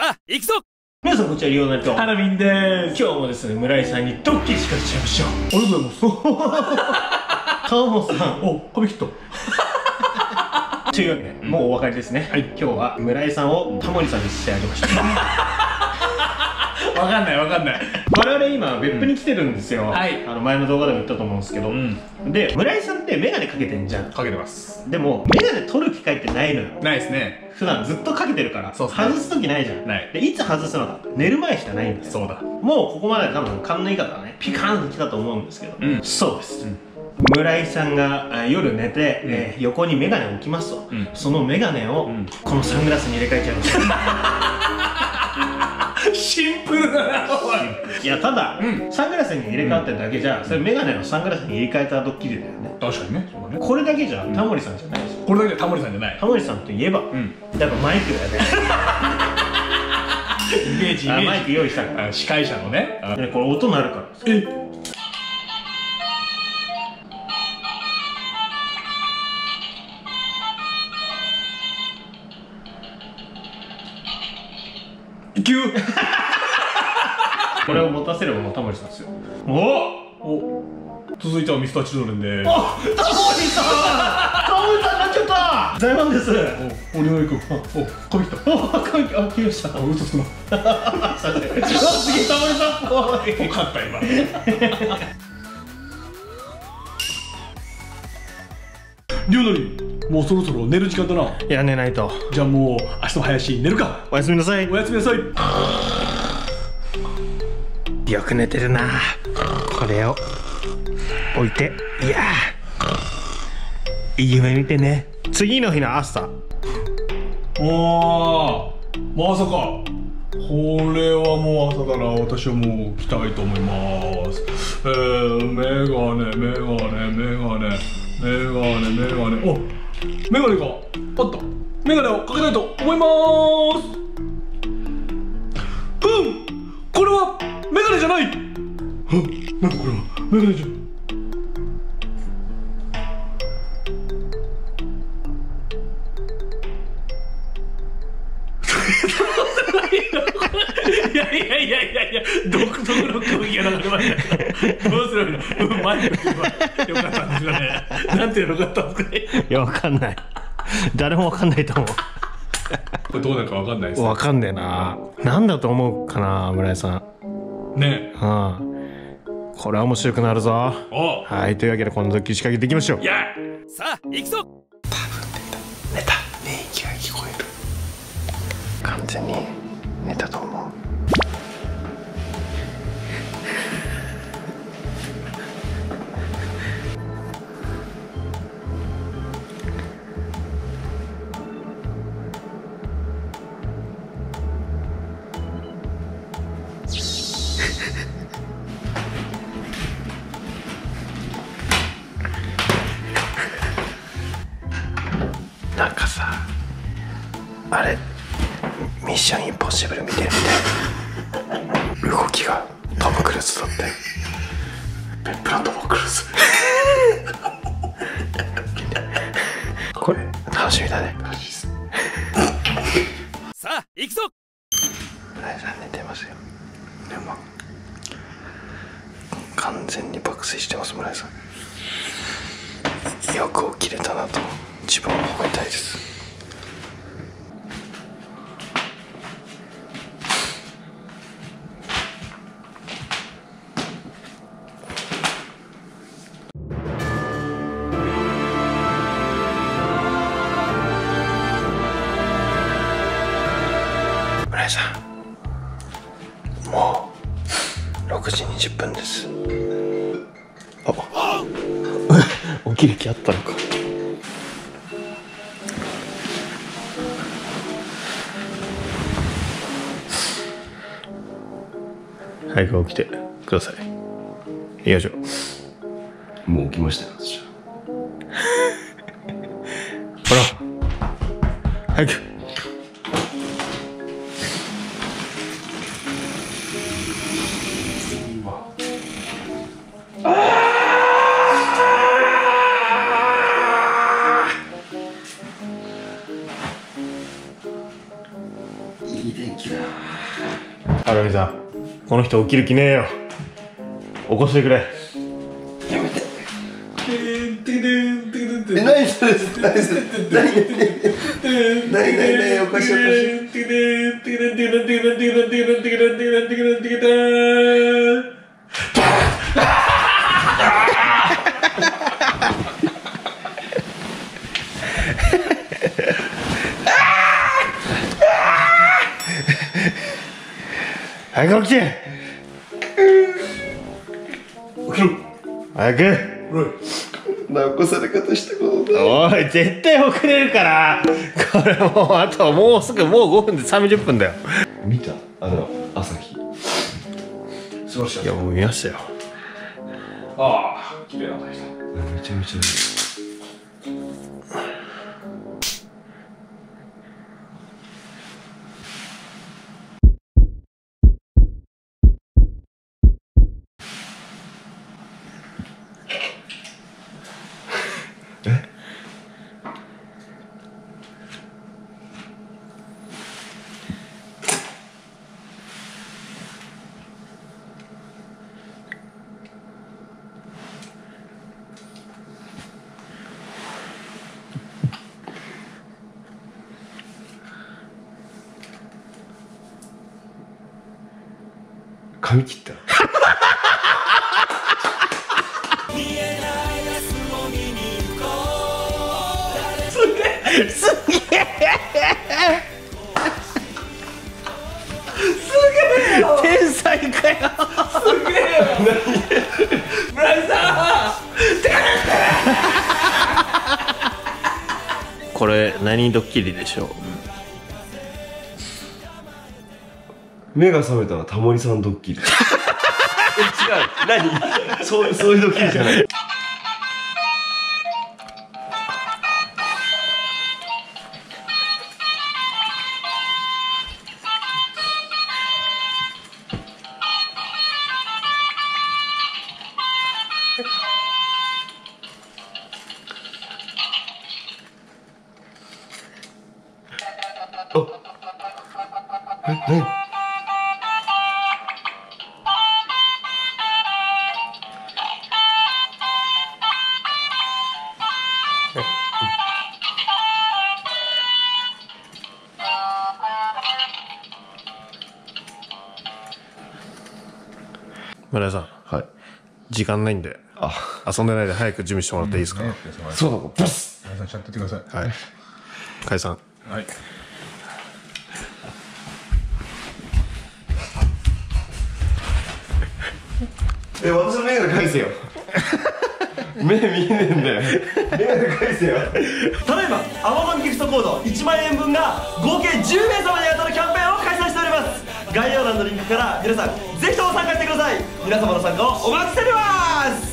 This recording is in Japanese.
さあ行くぞ。 皆さんこんにちは、リオナルトハラミンでーす。 今日もですね、村井さんにドッキリ仕掛けちゃいましょう。 ありがとうございます。 川本さんお、髪切った。 というわけで、もうお分かりですね。はい、今日は村井さんをタモリさんにしてあげました。 わかんないわかんない。 我々今別府に来てるんですよ。 はい。 前の動画でも言ったと思うんですけど、で村井さんってメガネかけてんじゃん。 かけてます。 でもメガネ取る機会ってないのよ。 ないですね。 普段ずっとかけてるから、 そうっすね外す時ないじゃん。 ない。 でいつ外すのか、寝る前しかないんだよ。 そうだ。 もうここまで多分勘のいい方はね、ピカーンときたと思うんですけど、そうです。村井さんが夜寝て、横にメガネを置きますと、そのメガネをこのサングラスに入れ替えちゃいました。 シンプルだな。 いや、ただ、サングラスに入れ替わってるだけじゃ、それメガネをサングラスに入れ替えたドッキリだよね。 確かにね。そうだね。 これだけじゃタモリさんじゃないですよ。 これだけでタモリさんじゃない。 タモリさんといえば、やっぱマイクだよね。 イメージイメージ。 マイク用意したから。 司会者のね。 これ音鳴るから。これを持たせるのもタモリさんですよ。 お、続いてはミスターチルドレンで。 タモリさんになっちゃった。財満です。 お、料理君。お、髪切った。 髪切りました。 嘘つくな。 すげえタモリさんっぽい。 よかった今。りょうのり、もうそろそろ寝る時間だな。 いや、寝ないと。 じゃあもう明日も早いし寝るか。 おやすみなさい。 おやすみなさい。 よく寝てるな。これを置いて、いやいい夢見てね。次の日の朝。 まさか。これはもう朝だな。私はもう来たいと思います。メガネ。お、メガネがあった。メガネをかけたいと思います。これはメガネじゃない。なんだこれはメガネじゃん。いや、独特の空気が流れましたけど、どうすればいいの。マイクよかったんですかね。なんていうのよかったんですかね。 いや、わかんない。誰もわかんないと思う。 これどうなるかわかんないです。 わかんねえな。なんだと思うかな、村井さん。 ねえ。 これは面白くなるぞ。 はい、 というわけでこのドッキリ仕掛けていきましょう。 さあ行くぞ。 寝た。寝息が聞こえる。完全に寝たと思う。なんかさ、あれミッションインポッシブル見てるみたい。動きがトム・クルーズだって。ペップラトム・クルーズ。これ楽しみだね。楽しいです。 さあ行くぞ。 村井さん寝てますよ。でも完全に爆睡してます。村井さんよく起きれたなと自分を褒めたいです。村井さん、もう6時20分です。起きる気あったのか。早く起きてください。よいしょ。 もう起きましたよ、私は。 ほら、早く。 いい天気だ。 荒見さん、この人起きる気ねえよ。起こしてくれ。 やめて。何それ、何それ、何起こし早く起きて。早く。 起こされ方したことだ。 おい、絶対遅れるから。これもうあともうすぐ、もう5分で30分だよ。 見た？朝日。 過ごしいや、もう見ましたよ。 ああ、綺麗な朝日だ。 めちゃめちゃいい。髪切った。 天才かよ。これ何ドッキリでしょう。 目が覚めたらタモリさんドッキリ。違う。何？そういうドッキリじゃない。何？ 村井さん、 はい。 時間ないんで遊んでないで早く準備してもらっていいですか。 そうだ、ブス。 皆さんちゃんとやってください。 はい。解散。 はい。 私のメガネ返せよ。目見えねえんだよ。メガネ返せよ。 ただいま Amazon ギフトコード1万円分が合計10名様に当たるキャンペーンを開催しております。概要欄のリンクから皆さんぜひとも参加してください。皆様の参加をお待ちしております。